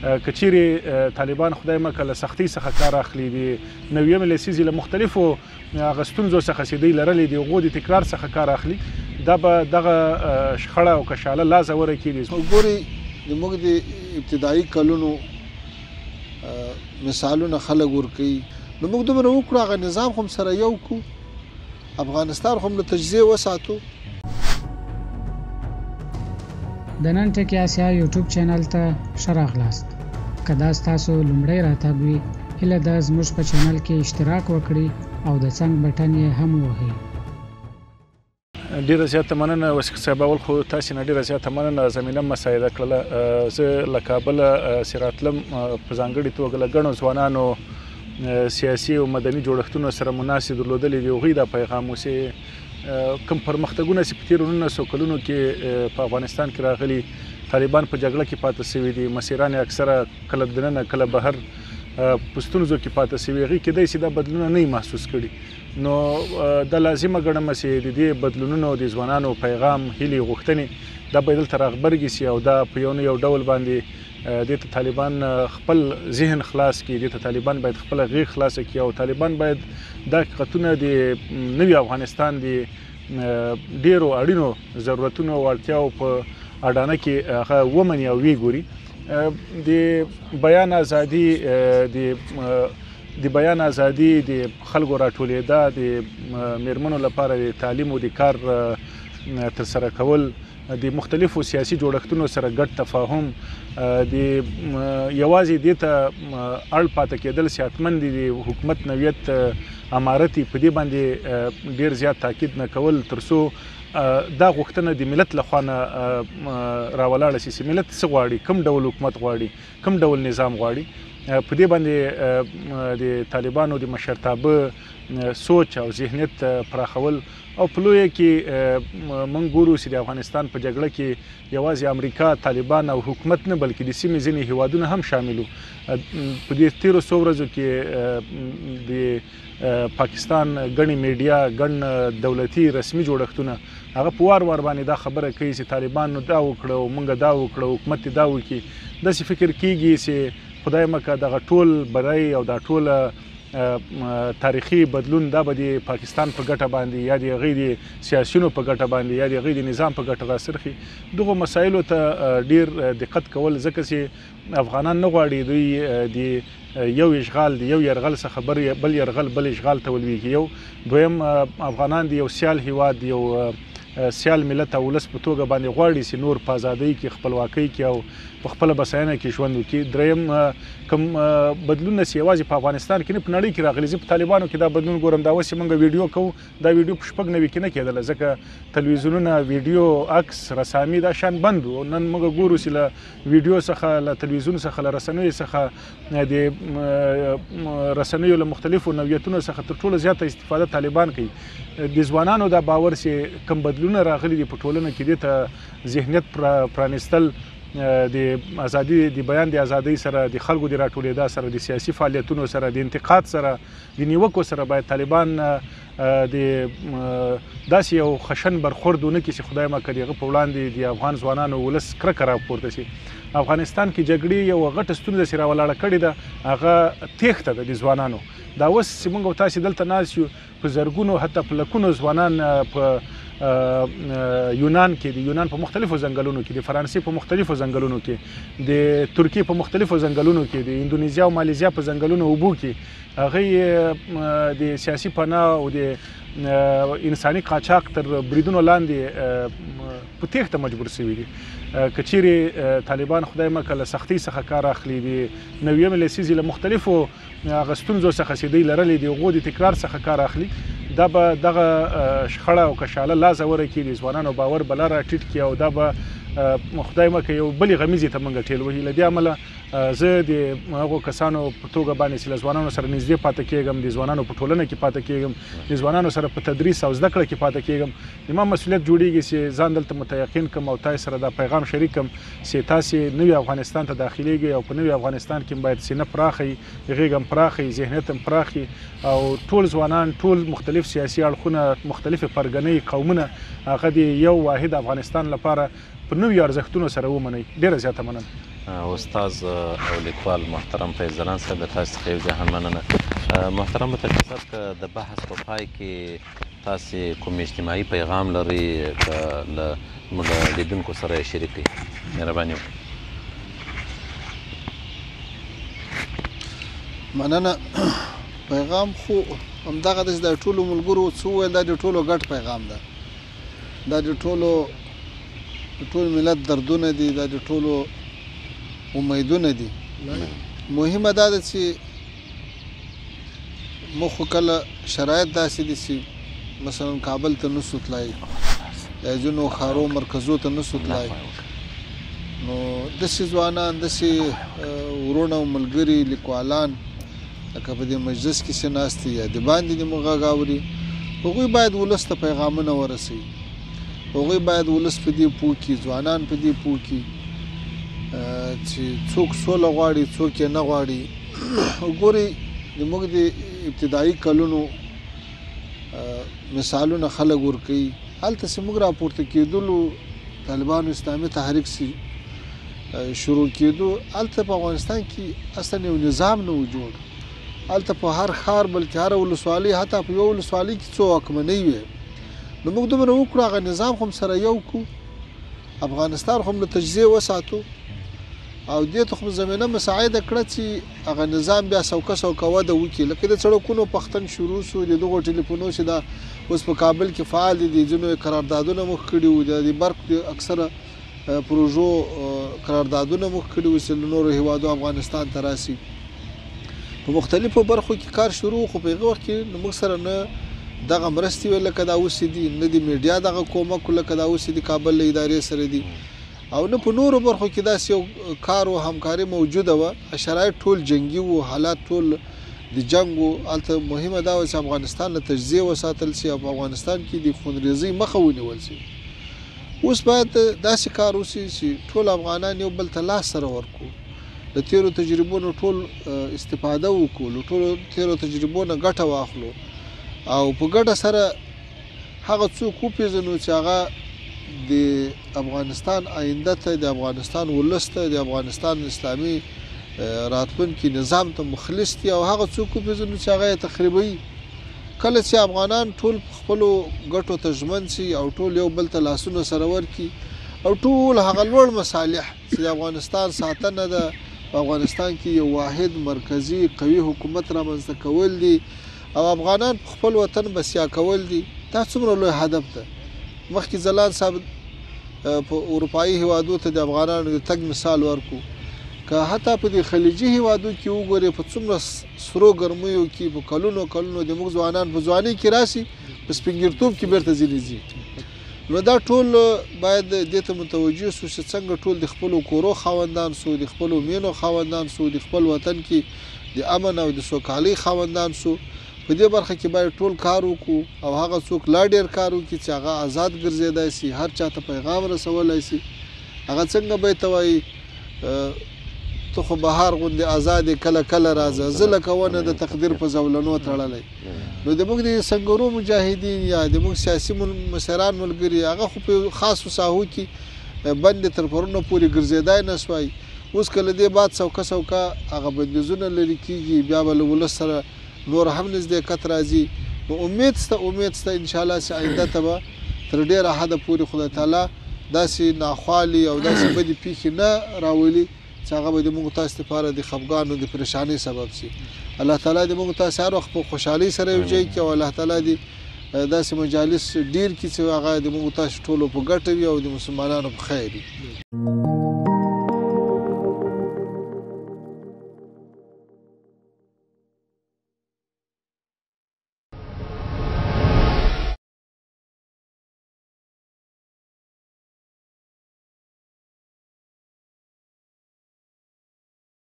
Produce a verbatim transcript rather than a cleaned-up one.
که چیرې طالبان خدای مکړه له سختۍ څخه کار اخلي د نویمې لسیزې له مختلفو هغه ستونزو څخه چې دوی لرلې د هغو د تکرار څخه کار اخلي دا به دغه شخړه او کشاله لا ژوره کړي. ګورې زموږ د ابتدایي کلونو مثالونه خلک ورکوي نو موږ دومره وکړو هغه نظام خو هم سره یو کړو افغانستان خو هم له تجزیې وساتو. د نن ټکی آسیا یوټیوب چینل ته ښه راغلاست. که دا ستاسو لومړی راتګ وي هیله ده زموږ په چینل کې اشتراک وکړئ او د څنګ بټن یې هم ووهئ. ډیره زیاته مننه وثیق صاحب. اول خو تاسې نه ډیره زیاته مننه زمینه مساعده کړله. زه له کابله چې راتلم په ځانګړې توګه له ګڼو ځوانانو سیاسي او مدني جوړښتونو سره مناسب درلودلې د هغوی دا پیغام و چې کوم پرمختګونه چې په تېرو نولسو کلونو کې په افغانستان کې راغلي طالبان په جګړه کې پاتې شوي دي مسیران یې اکثره کله دننه کله بهر په ستونزو کې پاتې شوي هغوی کیدای شي دا بدلونونه نه محسوس کړي نو دا لازمه ګڼم چې د دې بدلونونو د ځوانانو پیغام هیلې غوښتنې دا باید دلته راغبرګې شي او دا په یو نه یو ډول باندې دې ته طالبان خپل ذهن خلاص کړي دې ته طالبان باید خپله غېږ خلاصه کړي او طالبان باید دا حقیقتونه د نوي افغانستان د ډېرو اړینو ضرورتونو او اړتیاو په اډانه کې هغه ومني او ویې ګوري. د بیان ازادي د د بیان ازادي د خلکو راټولېدا د میرمنو لپاره د تعلیم او د کار ترسره کول د مختلفو سیاسي جوړښتونو سره ګډ تفاهم د یوازې دې ته اړ پاتې کېدل صحتمند دي د حکومت نوعیت امارتي په دې باندې ډېر زیات تاکید نه کول تر څو دا غوښتنه د ملت له خوا نه راولاړه شي چې ملت څه غواړي کوم ډول حکومت غواړي کوم ډول نظام غواړي. په دې باندې د طالبانو د مشرتابه سوچ او ذهنیت پراخول او په لویه کې موږ ګورو چې د افغانستان په جګړه کې یوازې امریکا طالبان او حکومت نه بلکې د سیمې ځینې هیوادونه هم شامل وو. په دې تیرو څو ورځو کې د پاکستان ګڼې میډیا ګڼ دولتي رسمي جوړښتونه هغه په وار وار باندې دا خبره کوي چې طالبان نو دا وکړه او موږ دا وکړه حکومت دا وکړي. داسې فکر کیږي چې خدای مکه دغه ټول بری او دا ټول تاریخي بدلون دا به د پاکستان په ګټه باندې یا د هغوی د سیاسیونو په ګټه باندې یا د هغوی د نظام په ګټه راڅرخي. دغو مسایلو ته ډیر دقت کول ځکه چې افغانان نه غواړي دوی د یو اشغال د یو یرغل څخه بل یرغل بل اشغال ته ولویږي. یو دویم افغانان د یو سیال هیواد یو سیال ملت او ولس په توګه باندې غواړي چې نور په ازادۍ کې خپلواکۍ کې او په خپله بساینه کې ژوند وکړي. دریم کوم بدلونونه چې یوازې په افغانستان کې نه په نړۍ کې راغلي زه په طالبانو کې دا بدلون ګورم دا اوس چې موږ ویډیو کوو دا ویډیو په شپږ نوي کې نه کېدله ځکه تلویزیونونه ویډیو عکس رسامي دا شان بند و. نن موږ ګورو چې له ویډیو څخه له تلویزیون څخه له رسنیو څخه د رسنیو له مختلفو نوعیتونو څخه تر ټولو زیاته استفاده طالبان کوي. د ځوانانو دا باور چې کوم بدلونونه راغلي دي په ټولنه کې دې ته ذهنیت پرانیستل د ازادي د بیان د ازادۍ سره د خلکو د راټولېدا سره د سیاسي فعالیتونو سره د انتقاد سره د نیوکو سره باید طالبان د داسې یو خشن برخورد ونه کړي چې خدای مکړي د هغه په وړاندې د افغان ځوانانو ولس کرکه راپورته شي. افغانستان کې جګړې یو غټه ستونزه چې راولاړه کړې ده هغه تېښته ده د ځوانانو. دا اوس چې موږ او تاسې دلته ناست یو په زرګونو حتی په لکونو ځوانان په یونان کې د یونان په مختلفو ځنګلونو کې د فرانسې په مختلفو ځنګلونو کې د ترکیې په مختلفو ځنګلونو کې د اندونیزیا او مالیزیا په ځنګلونو اوبو کې هغوی د سیاسي پناه او د انساني قاچاق تر بریدونو لاندې په تېښته مجبور شوي دي. که چیرې طالبان خدای مکړه له سختۍ څخه کار اخلي د نویمې لسیزې له مختلفو هغه ستونزو څخه چې دوی لرلې د هغو د تکرار څخه کار اخلي دا به دغه شخړه او کشاله لا ژوره کړي د ځوانانو باور به لا راټیټ کړي او دا به خدای مکړه یو بلې غمیزې ته موږ ټېل وهي. له دې امله زه د هغو کسانو په توګه باندې چې له ځوانانو سره نږدې پاتې کېږم د ځوانانو په ټولنه کې پاتې کېږم د ځوانانو سره په تدریس او زده کړه کې پاتې کېږم زما مسؤلیت جوړېږي چې ځان دلته متیقن کړم او تاسې سره دا پیغام شریک کړم چې تاسې نوي افغانستان ته داخلېږئ او په نوي افغانستان کې باید سینه پراخه وي غېږ هم پراخه وي ذهنیت هم پراخ وي او ټول ځوانان ټول مختلف سیاسي اړخونه مختلفې پرګنۍ قومونه هغه د یو واحد افغانستان لپاره په نویو ارزښتونو سره ومنئ. ډېره زیاته مننه. استاد او لیکوال محترم فیض ځلاند صاحب د تاسو څخه یو ځای هم مننه. محترم مترجم صاحب که د بحث په پای کې تاسې کوم اجتماعي پیغام لرئ که له زموږ لیدونکو سره یې شریک کړئ مهرباني وکړئ. مننه. پیغام خو همدغه ده چې د ټولو ملګرو څه وویل دا د ټولو ګډ پیغام ده. دا د ټولو د ټول ملت دردونه دي، دا د ټولو امیدونه دي. مهمه دا ده چې موږ خو کله شرایط داسې دي چې مثلا کابل ته نسو تلای یا ځینو ښارو مرکزو ته نسو تلای، نو داسې ځوانان داسې ورونه او ملګري لیکوالان لکه په دې مجلس کې چې ناست دي یا د باندې دې موږ غږ اوري، هغوی باید ولس ته پیغامونه ورسوي، هغوی باید ولس په دې پوه کړي، ځوانان په دې پوه کړي چې څوک سوله غواړي څوک یې نه غواړي. وګورئ زموږ د ابتدایي کلونو مثالونه خلک ورکوي. هلته چې موږ راپورته کېدلو طالبانو اسلامي تحریک چې شروع کېدو، هلته په افغانستان کې اصلا یو نظام نه و جوړ. هلته په هر ښار بلکې هره ولسوالۍ حتی په یو ولسوالۍ کې څو واکمنۍ وې. نو موږ دومره وکړو هغه نظام خو هم سره یو کړو، افغانستان خو هم له تجزیې وساتو او دې ته خو زمینه مساعده کړه چې هغه نظام بیا سوکه سوکه وده وکړي. لکه د سړکونو پختن شروع شو، د دغو ټلیفونو چې دا اوس په کابل کې فعال دي، ځینو قراردادونه مخ کړي وو، د برق د اکثره پروژو قراردادونه مخ کړي وو چې له نورو هیوادو افغانستان ته راسي. په مختلفو برخو کې کار شروع، خو په هغه وخت کې موږ سره نه دغه مرستې وې لکه دا اوس دي، نه د میډیا دغه کومک لکه دا اوس د کابل له ادارې سره دي، او نه په نورو برخو کې داسې یو کار او همکاري موجوده وه. شرایط ټول جنګي وو، حالات ټول د جنګ وو. هلته مهمه دا وه چې افغانستان له تجزیې وساتل شي او په افغانستان کې د خونریزۍ مخه ونیول شي. اوس باید داسې کار وشي چې ټول افغانان یو بل ته لاس سره ورکړو، د تیرو تجربو نه ټول استفاده وکړو، له ټولو تیرو تجربو نه ګټه واخلو او په ګډه سره هغه څوک وپېژنو چې هغه د افغانستان آینده ته، د افغانستان ولس ته، د افغانستان اسلامي راتلونکي نظام ته مخلص دي، او هغه څوک وپېژنو چې هغه یې تخریبوي. کله چې افغانان ټول په خپلو ګټو ته ژمن شي او ټول یو بل ته لاسونه سره ورکړي او ټول هغه لوړ مصالح چې د افغانستان ساتنه ده، په افغانستان کې یو واحد مرکزي قوي حکومت رامنځته کول دي او افغانان په خپل وطن بسیا کول دي، دا څومره لوی هدف ده. مخکې ځلاند صاحب په اروپایي هیوادو ته د افغانانو د تګ مثال ورکو، که حتی په دې خلیجي هیوادو کې وګورئ په څومره سرو ګرمیو کې په کلونو کلونو د موږ ځوانان په ځوانۍ کې راسي، په سپینګیرتوب کې بیرته ځینې ځي. نو دا ټول باید دې ته متوجه سو چې څنګه ټول د خپلو کورو خاوندان سو، د خپلو مینو خاوندان سو، د خپل وطن کې د امن او د سوکالۍ خاوندان سو. په دې برخه کې باید ټول کار وکړو او هغه څوک لا ډېر کار وکړي چې هغه آزاد ګرځېدای شي، هر چا ته پیغام رسولی شي. هغه څنګه به یې ته وایي ته خو بهار غوندې آزاد یې کله کله راځه، زه لکه ونه د تقدیر په زولنو تړلی. نو د موږ د سنګرو مجاهدین یا د موږ سیاسي مشران ملګري هغه خو په خاصو ساحو کې بندې تر پرونه پورې ګرځېدای نه سوای. اوس که له دې بعد سوکه سوکه هغه بندیزونه لرې کېږي، بیا به له ولس سره نور هم نزدېکت راځي. نو امید سته امید سته انشاءالله چې آینده ته به تر ډېره حده پورې خدای تعالی داسې ناخوالې او داسې بدې پیښې نه راولي چې هغه به د موږ تاسو لپاره د خفګان او د پریشانۍ سبب شي. الله تعالی دې موږ تاسو هر وخت په خوشحالۍ سره یو ځای کړي او الله تعالی دې داسې مجالس ډېر کړي چې هغه د موږ تاسو ټولو په ګټه وي او د مسلمانانو په خیر وي.